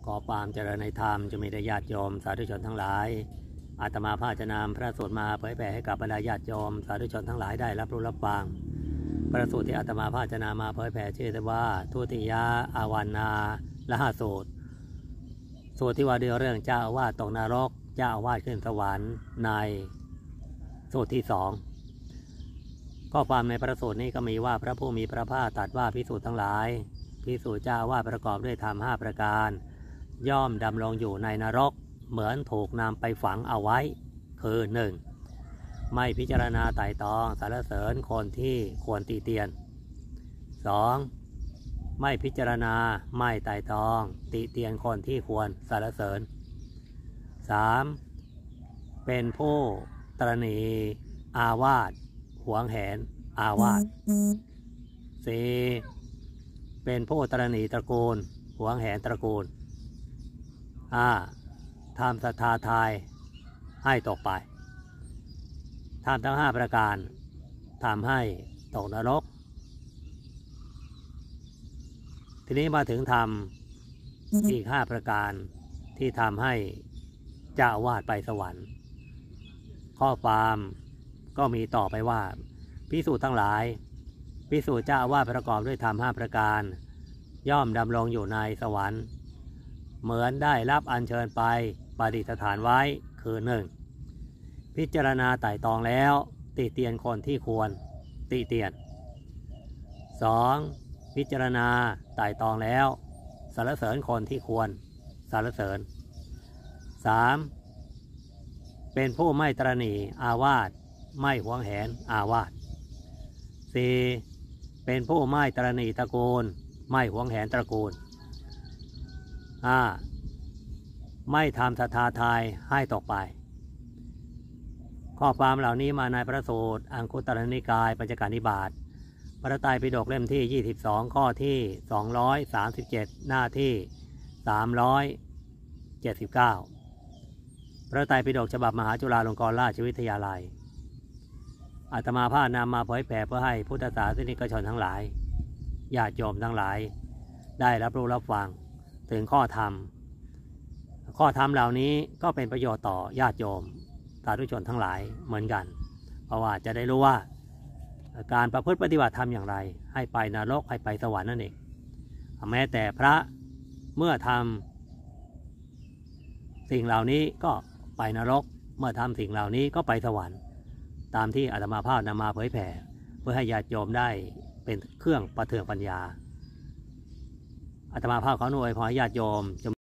อความเจริญในธรรมจะมีแด่ญาติโยมสาธุชนทั้งหลายอาตมาภาพจะนำพระสูตรมาเผยแผ่ให้กับบรรดาญาติโยมสาธุชนทั้งหลายได้รับรู้รับฟังพระสูตรที่อาตมาภาพจะนำมาเผยแผ่ชื่อว่าทุติยอาวานาละหสูตรสูตรที่ว่าด้วยเรื่องเจ้าอาวาสตกนรกเจ้าอาวาสขึ้นสวรรค์ในสูตรที่สองข้อความในพระสูตรนี้ก็มีว่าพระผู้มีพระภาคตรัสว่าภิกษุทั้งหลายภิกษุเจ้าอาวาสประกอบด้วยธรรม5ประการย่อมดำรงอยู่ในนรกเหมือนถูกนำไปฝังเอาไว้คือ 1. ไม่พิจารณาไตร่ตรองสรรเสริญคนที่ควรติเตียน 2. ไม่พิจารณาไม่ไตร่ตรองติเตียนคนที่ควรสรรเสริญ 3. เป็นผู้ตระหนี่อาวาสหวงแหนอาวาส 4. เป็นผู้ตระหนี่ตระกูลหวงแหนตระกูล 5. ทำศรัทธาทายให้ตกไปทำทั้ง5ประการทำให้ตกนรกทีนี้มาถึงทำอีก5ประการที่ทำให้เจ้าอาวาสไปสวรรค์ข้อความก็มีต่อไปว่าภิกษุทั้งหลายภิกษุเจ้าอาวาสประกอบด้วยธรรม5ประการย่อมดำรงอยู่ในสวรรค์เหมือนได้รับอัญเชิญไปประดิษฐานไว้คือ 1. พิจารณาไตร่ตรองแล้วติเตียนคนที่ควรติเตียน 2. พิจารณาไตร่ตรองแล้วสรรเสริญคนที่ควรสรรเสริญ 3. เป็นผู้ไม่ตระหนี่อาวาสไม่หวงแหนอาวาส 4. เป็นผู้ไม่ตระหนี่ตระกูลไม่หวงแหนตระกูล 5. ไม่ทำศรัทธาทายให้ตกไปข้อความเหล่านี้มาในพระสูตรอังคุตรนิกายปัญจการนิบาตพระไตรปิฎกเล่มที่22ข้อที่237หน้าที่379พระไตรปิฎกฉบับมหาจุฬาลงกรณราชวิทยาลัยอาตมาภาพนำมาเผยแผ่เพื่อให้พุทธศาสนิกชนทั้งหลายญาติโยมทั้งหลายได้รับรู้รับฟังถึงข้อธรรมเหล่านี้ก็เป็นประโยชน์ต่อญาติโยมสาธุชนทั้งหลายเหมือนกันเพราะว่าจะได้รู้ว่าการประพฤติปฏิบัติธรรมอย่างไรให้ไปนรกให้ไปสวรรค์นั่นเองแม้แต่พระเมื่อทำสิ่งเหล่านี้ก็ไปนรกเมื่อทำสิ่งเหล่านี้ก็ไปสวรรค์ตามที่อาตมาภาพนำมาเผยแผ่เพื่อให้ญาติโยมได้เป็นเครื่องประเทืองปัญญาอาตมาภาพขออนุโมทนาญาติโยม